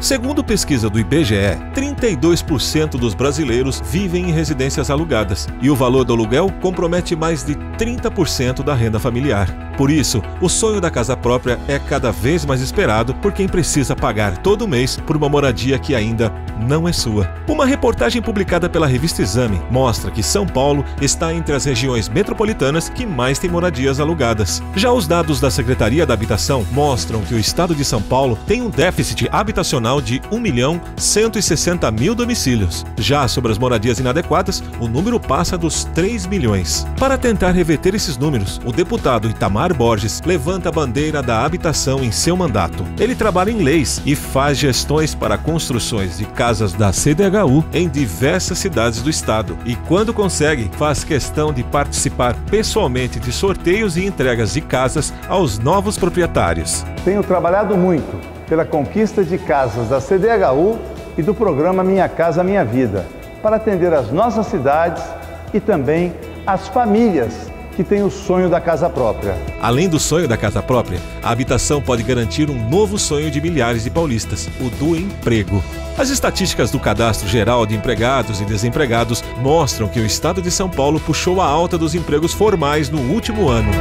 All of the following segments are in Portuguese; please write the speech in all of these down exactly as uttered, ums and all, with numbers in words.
Segundo pesquisa do I B G E, trinta e dois por cento dos brasileiros vivem em residências alugadas e o valor do aluguel compromete mais de trinta por cento da renda familiar. Por isso, o sonho da casa própria é cada vez mais esperado por quem precisa pagar todo mês por uma moradia que ainda não é sua. Uma reportagem publicada pela revista Exame mostra que São Paulo está entre as regiões metropolitanas que mais têm moradias alugadas. Já os dados da Secretaria da Habitação mostram que o estado de São Paulo tem um déficit habitacional de um milhão cento e sessenta mil domicílios. Já sobre as moradias inadequadas, o número passa dos três milhões. Para tentar reverter esses números, o deputado Itamar Borges levanta a bandeira da habitação em seu mandato. Ele trabalha em leis e faz gestões para construções de casas da C D H U em diversas cidades do estado. E quando consegue, faz questão de participar pessoalmente de sorteios e entregas de casas aos novos proprietários. Tenho trabalhado muito pela conquista de casas da C D H U e do programa Minha Casa Minha Vida, para atender as nossas cidades e também as famílias que têm o sonho da casa própria. Além do sonho da casa própria, a habitação pode garantir um novo sonho de milhares de paulistas, o do emprego. As estatísticas do Cadastro Geral de Empregados e Desempregados mostram que o estado de São Paulo puxou a alta dos empregos formais no último ano.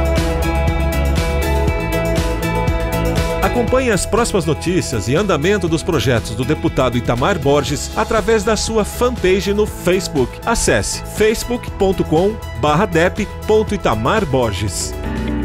Acompanhe as próximas notícias e andamento dos projetos do deputado Itamar Borges através da sua fanpage no Facebook. Acesse facebook ponto com barra dep ponto itamar borges.